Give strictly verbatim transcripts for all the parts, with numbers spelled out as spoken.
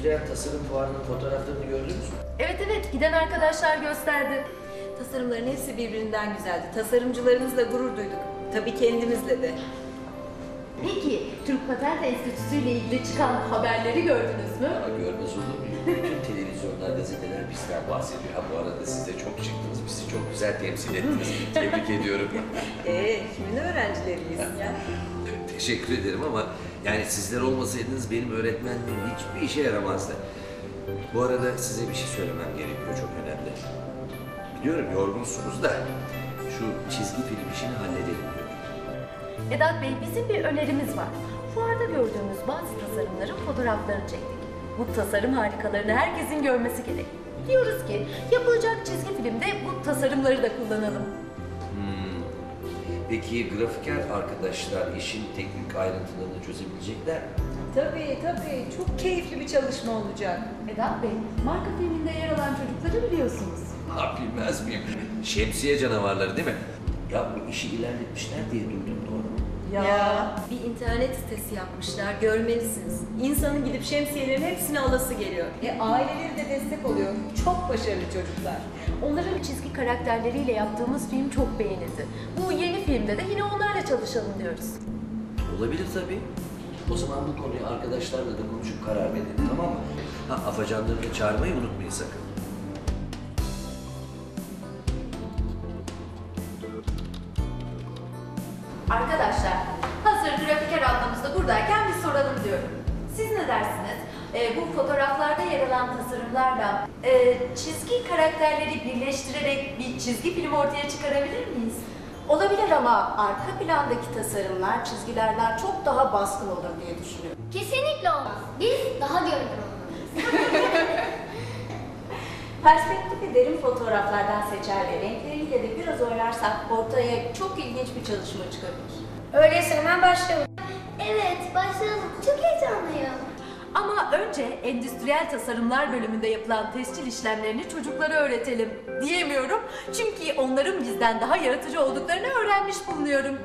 Endüstriyel Tasarım Fuarı'nın fotoğraflarını gördünüz mü? Evet evet, giden arkadaşlar gösterdi. Tasarımların hepsi birbirinden güzeldi. Tasarımcılarımızla gurur duyduk. Tabii kendimizle de. Peki, Türk Patent Enstitüsü ile ilgili çıkan haberleri gördünüz mü? Ama görmez olur muyum? Bütün televizyonlar, gazeteler bizden bahsediyor. Ha bu arada siz de çok çıktınız, bizi çok güzel temsil ettiniz. Tebrik ediyorum. Eee, kimin öğrencileriyiz ya? Teşekkür ederim ama yani sizler olmasaydınız benim öğretmenliğim hiçbir işe yaramazdı. Bu arada size bir şey söylemem gerekiyor, çok önemli. Biliyorum yorgunsunuz da şu çizgi film işini halledelim diyorum. Vedat Bey, bizim bir önerimiz var. Fuarda gördüğümüz bazı tasarımların fotoğraflarını çektik. Bu tasarım harikalarını herkesin görmesi gerek. Diyoruz ki yapılacak çizgi filmde bu tasarımları da kullanalım. Hmm. Peki grafiker arkadaşlar işin teknik ayrıntılarını çözebilecekler mi? Tabii tabii, çok keyifli bir çalışma olacak. Vedat Bey, marka filminde yer alan çocukları biliyorsunuz. Ha, bilmez miyim? Şemsiye canavarları değil mi? Ya bu işi ilerletmişler diye duydum, doğru mu? Ya. ya. Bir internet sitesi yapmışlar, görmelisiniz. İnsanın gidip şemsiyelerin hepsini alası geliyor. E aileleri de destek oluyor. Çok başarılı çocuklar. Onların çizgi karakterleriyle yaptığımız film çok beğenildi. Bu yeni filmde de yine onlarla çalışalım diyoruz. Olabilir tabii. O zaman bu konuyu arkadaşlarla da konuşup karar verelim, tamam mı? Ha, afacanları da çağırmayı unutmayın sakın. Arkadaşlar, hazır grafiker ablamız da buradayken bir soralım diyorum. Siz ne dersiniz? Ee, bu fotoğraflarda yer alan tasarımlarla e, çizgi karakterleri birleştirerek bir çizgi film ortaya çıkarabilir miyiz? Olabilir ama arka plandaki tasarımlar çizgilerden çok daha baskın olur diye düşünüyorum. Kesinlikle olmaz. Biz daha görünür olmalıyız. Perspektifi derin fotoğraflardan seçer ve renkleriyle de biraz oynarsak ortaya çok ilginç bir çalışma çıkabilir. Öyleyse hemen başlayalım. Evet, başlayalım. Çok heyecanlıyım. Ama önce endüstriyel tasarımlar bölümünde yapılan tescil işlemlerini çocuklara öğretelim diyemiyorum. Çünkü onların bizden daha yaratıcı olduklarını öğrenmiş bulunuyorum.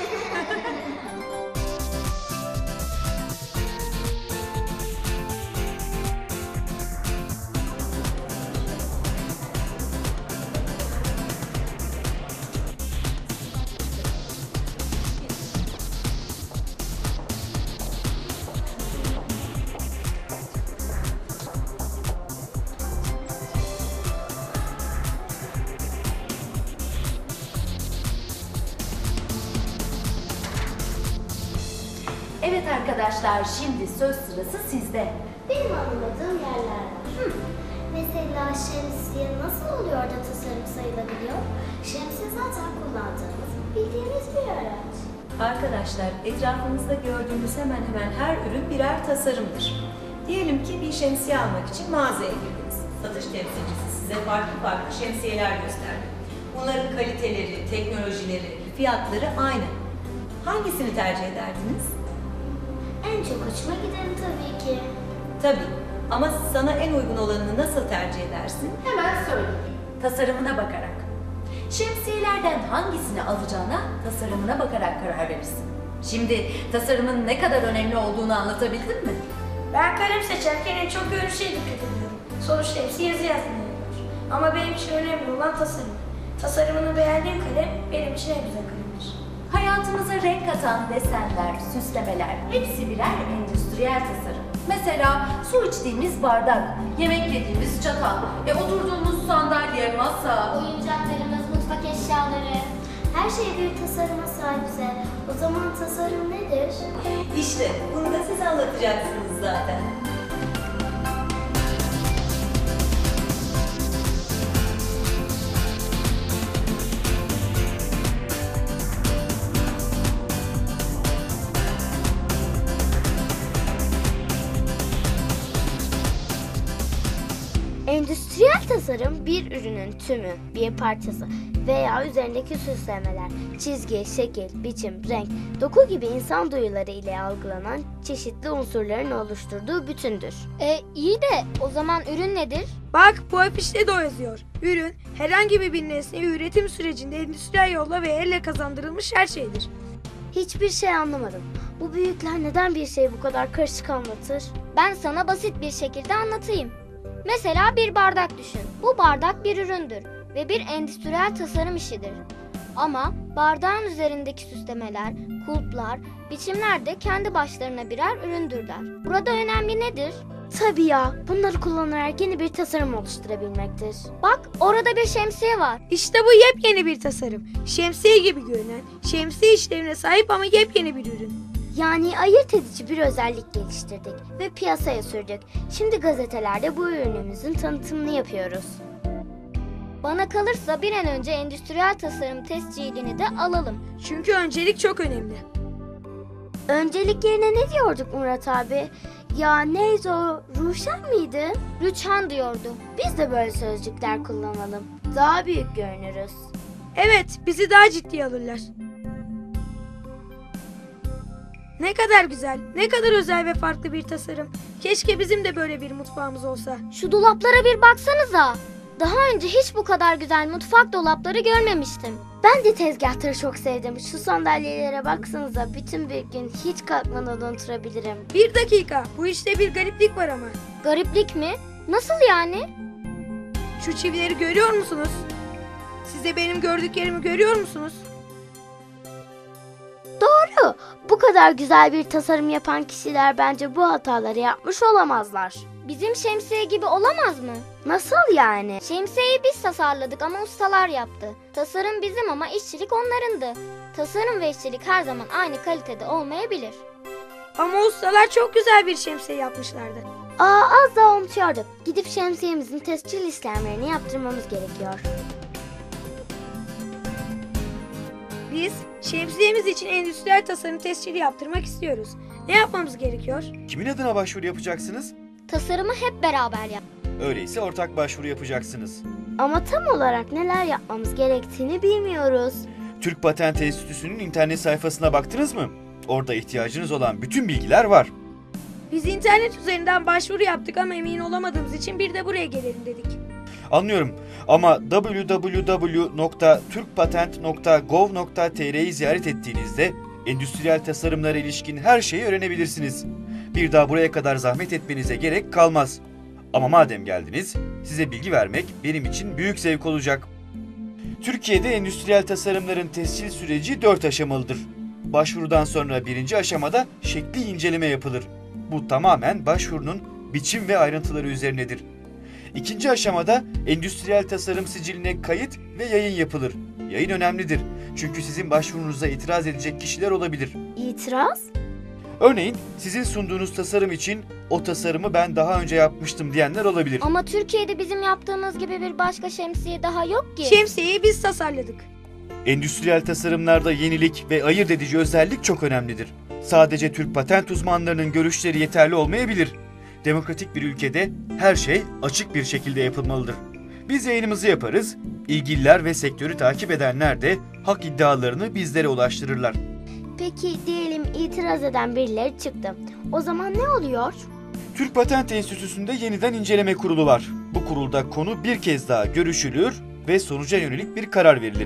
Evet arkadaşlar, şimdi söz sırası sizde. Benim anlamadığım yerler var. Hı. Mesela şemsiye nasıl oluyor da tasarım sayılabiliyor? Şemsiye zaten kullandığımız, bildiğimiz bir araç. Arkadaşlar, etrafınızda gördüğünüz hemen hemen her ürün birer tasarımdır. Diyelim ki bir şemsiye almak için mağazaya girdiniz. Satış temsilcisi size farklı farklı şemsiyeler gösterdi. Bunların kaliteleri, teknolojileri, fiyatları aynı. Hangisini tercih ederdiniz? En çok hoşuma gideni tabii ki. Tabii. Ama sana en uygun olanını nasıl tercih edersin? Hemen söyleyeyim. Tasarımına bakarak. Şemsiyelerden hangisini alacağına tasarımına bakarak karar verirsin. Şimdi tasarımın ne kadar önemli olduğunu anlatabildim mi? Ben kalem seçerken en çok görünüşe dikkat ediyorum. Sonuçta hepsi yazı yazmıyor. Ama benim için önemli olan tasarım. Tasarımını beğendiğim kalem benim için en güzel kalemdir. Hayatımıza renk katan desenler, süslemeler hepsi birer endüstriyel tasarım. Mesela su içtiğimiz bardak, yemek yediğimiz çatal, e, oturduğumuz sandalye, masa. Oyuncaklarımız, mutfak eşyaları. Her şey bir tasarıma sahipse o zaman tasarım nedir? İşte bunu da siz anlatacaksınız zaten. Endüstriyel tasarım bir ürünün tümü, bir parçası veya üzerindeki süslemeler, çizgi, şekil, biçim, renk, doku gibi insan duyuları ile algılanan çeşitli unsurların oluşturduğu bütündür. E iyi de o zaman ürün nedir? Bak bu afişte de o yazıyor. Ürün herhangi bir nesne üretim sürecinde endüstriyel yolla ve elle kazandırılmış her şeydir. Hiçbir şey anlamadım. Bu büyükler neden bir şeyi bu kadar karışık anlatır? Ben sana basit bir şekilde anlatayım. Mesela bir bardak düşün. Bu bardak bir üründür ve bir endüstriyel tasarım işidir. Ama bardağın üzerindeki süslemeler, kulplar, biçimler de kendi başlarına birer üründürler. Burada önemli nedir? Tabii ya, bunları kullanarak yeni bir tasarım oluşturabilmektir. Bak, orada bir şemsiye var. İşte bu yepyeni bir tasarım. Şemsiye gibi görünen, şemsiye işlevine sahip ama yepyeni bir ürün. Yani ayırt edici bir özellik geliştirdik ve piyasaya sürdük. Şimdi gazetelerde bu ürünümüzün tanıtımını yapıyoruz. Bana kalırsa bir an önce endüstriyel tasarım tescilini de alalım. Çünkü öncelik çok önemli. Öncelik yerine ne diyorduk Murat abi? Ya neydi o? Ruşen miydi? Rüçhan diyordu. Biz de böyle sözcükler kullanalım. Daha büyük görünürüz. Evet, bizi daha ciddiye alırlar. Ne kadar güzel, ne kadar özel ve farklı bir tasarım. Keşke bizim de böyle bir mutfağımız olsa. Şu dolaplara bir baksanıza. Daha önce hiç bu kadar güzel mutfak dolapları görmemiştim. Ben de tezgahları çok sevdim. Şu sandalyelere baksanıza, bütün bir gün hiç kalkmadan oturabilirim. Bir dakika, bu işte bir gariplik var ama. Gariplik mi? Nasıl yani? Şu çivileri görüyor musunuz? Siz de benim gördüklerimi görüyor musunuz? Doğru. Bu kadar güzel bir tasarım yapan kişiler bence bu hataları yapmış olamazlar. Bizim şemsiye gibi olamaz mı? Nasıl yani? Şemsiyeyi biz tasarladık ama ustalar yaptı. Tasarım bizim ama işçilik onlarındı. Tasarım ve işçilik her zaman aynı kalitede olmayabilir. Ama ustalar çok güzel bir şemsiye yapmışlardı. Aa, az daha unutuyorduk. Gidip şemsiyemizin tescil işlemlerini yaptırmamız gerekiyor. Biz şemsiyemiz için endüstriyel tasarım tescili yaptırmak istiyoruz. Ne yapmamız gerekiyor? Kimin adına başvuru yapacaksınız? Tasarımı hep beraber yap. Öyleyse ortak başvuru yapacaksınız. Ama tam olarak neler yapmamız gerektiğini bilmiyoruz. Türk Patent Enstitüsü'nün internet sayfasına baktınız mı? Orada ihtiyacınız olan bütün bilgiler var. Biz internet üzerinden başvuru yaptık ama emin olamadığımız için bir de buraya gelelim dedik. Anlıyorum ama double-u double-u double-u nokta turkpatent nokta gov nokta tr'yi ziyaret ettiğinizde endüstriyel tasarımlara ilişkin her şeyi öğrenebilirsiniz. Bir daha buraya kadar zahmet etmenize gerek kalmaz. Ama madem geldiniz, size bilgi vermek benim için büyük zevk olacak. Türkiye'de endüstriyel tasarımların tescil süreci dört aşamalıdır. Başvurudan sonra birinci aşamada şekli inceleme yapılır. Bu tamamen başvurunun biçim ve ayrıntıları üzerinedir. İkinci aşamada endüstriyel tasarım siciline kayıt ve yayın yapılır. Yayın önemlidir. Çünkü sizin başvurunuza itiraz edecek kişiler olabilir. İtiraz? Örneğin sizin sunduğunuz tasarım için o tasarımı ben daha önce yapmıştım diyenler olabilir. Ama Türkiye'de bizim yaptığımız gibi bir başka şemsiye daha yok ki. Şemsiyeyi biz tasarladık. Endüstriyel tasarımlarda yenilik ve ayırt edici özellik çok önemlidir. Sadece Türk patent uzmanlarının görüşleri yeterli olmayabilir. Demokratik bir ülkede her şey açık bir şekilde yapılmalıdır. Biz yayınımızı yaparız, ilgililer ve sektörü takip edenler de hak iddialarını bizlere ulaştırırlar. Peki diyelim itiraz eden birileri çıktı. O zaman ne oluyor? Türk Patent Enstitüsü'nde yeniden inceleme kurulu var. Bu kurulda konu bir kez daha görüşülür ve sonuca yönelik bir karar verilir.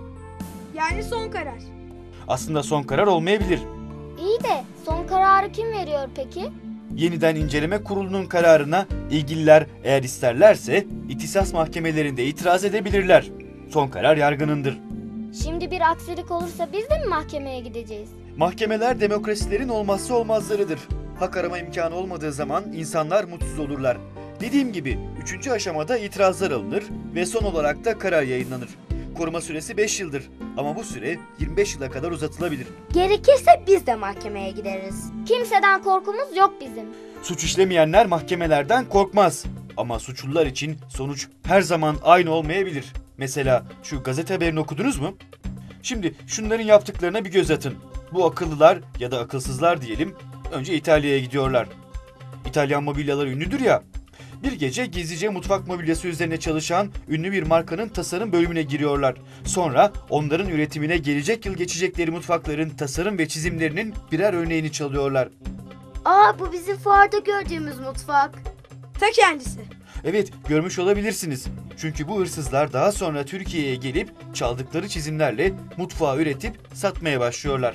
Yani son karar. Aslında son karar olmayabilir. İyi de son kararı kim veriyor peki? Yeniden inceleme kurulunun kararına ilgililer eğer isterlerse ihtisas mahkemelerinde itiraz edebilirler. Son karar yargınındır. Şimdi bir aksilik olursa biz de mi mahkemeye gideceğiz? Mahkemeler demokrasilerin olmazsa olmazlarıdır. Hak arama imkanı olmadığı zaman insanlar mutsuz olurlar. Dediğim gibi üçüncü aşamada itirazlar alınır ve son olarak da karar yayınlanır. Koruma süresi beş yıldır ama bu süre yirmi beş yıla kadar uzatılabilir. Gerekirse biz de mahkemeye gideriz. Kimseden korkumuz yok bizim. Suç işlemeyenler mahkemelerden korkmaz. Ama suçlular için sonuç her zaman aynı olmayabilir. Mesela şu gazete haberini okudunuz mu? Şimdi şunların yaptıklarına bir göz atın. Bu akıllılar ya da akılsızlar diyelim önce İtalya'ya gidiyorlar. İtalyan mobilyalar ünlüdür ya. Bir gece gizlice mutfak mobilyası üzerine çalışan ünlü bir markanın tasarım bölümüne giriyorlar. Sonra onların üretimine gelecek yıl geçecekleri mutfakların tasarım ve çizimlerinin birer örneğini çalıyorlar. Aa, bu bizim fuarda gördüğümüz mutfak. Ta kendisi. Evet, görmüş olabilirsiniz. Çünkü bu hırsızlar daha sonra Türkiye'ye gelip çaldıkları çizimlerle mutfağı üretip satmaya başlıyorlar. Ne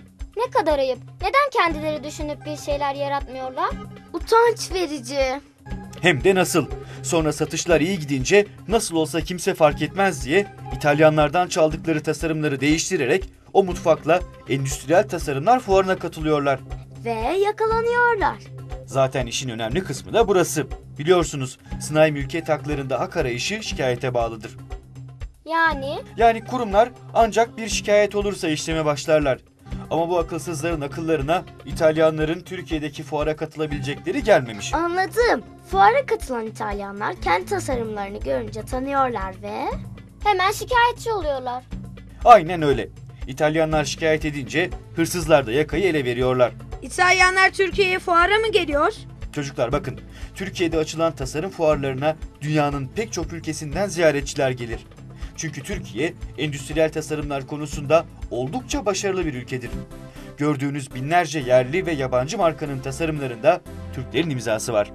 Ne kadar ayıp. Neden kendileri düşünüp bir şeyler yaratmıyorlar? Utanç verici. Hem de nasıl? Sonra satışlar iyi gidince nasıl olsa kimse fark etmez diye İtalyanlardan çaldıkları tasarımları değiştirerek o mutfakla endüstriyel tasarımlar fuarına katılıyorlar. Ve yakalanıyorlar. Zaten işin önemli kısmı da burası. Biliyorsunuz sanayi mülkiyet haklarında hak arayışı şikayete bağlıdır. Yani? Yani kurumlar ancak bir şikayet olursa işleme başlarlar. Ama bu akılsızların akıllarına İtalyanların Türkiye'deki fuara katılabilecekleri gelmemiş. Anladım. Fuara katılan İtalyanlar kendi tasarımlarını görünce tanıyorlar ve... Hemen şikayetçi oluyorlar. Aynen öyle. İtalyanlar şikayet edince hırsızlar da yakayı ele veriyorlar. İtalyanlar Türkiye'ye fuara mı geliyor? Çocuklar bakın, Türkiye'de açılan tasarım fuarlarına dünyanın pek çok ülkesinden ziyaretçiler gelir. Çünkü Türkiye endüstriyel tasarımlar konusunda oldukça başarılı bir ülkedir. Gördüğünüz binlerce yerli ve yabancı markanın tasarımlarında Türklerin imzası var.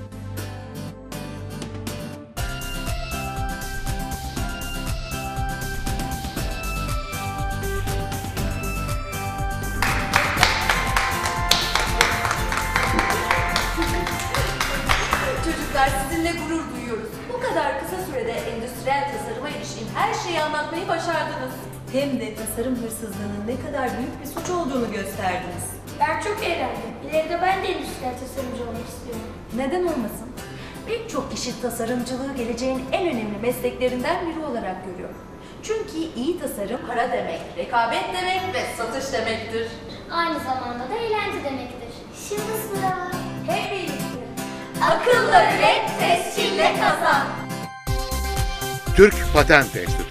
Çocuklar sizinle gurur duyuyoruz. Bu kadar kısa sürede endüstriyel tasarıma ilişkin her şeyi anlatmayı başardınız. Hem de tasarım hırsızlığının ne kadar büyük bir suç olduğunu gösterdiniz. Ben çok eğlendim. İleride ben de endüstriyel tasarımcı olmak istiyorum. Neden olmasın? Pek çok kişi tasarımcılığı geleceğin en önemli mesleklerinden biri olarak görüyor. Çünkü iyi tasarım para demek, rekabet demek ve satış demektir. Aynı zamanda da eğlence demektir. Şimdi sıra. Hep birlikte. Akıllı üret, tescille kazan. Türk Patent Enstitüsü.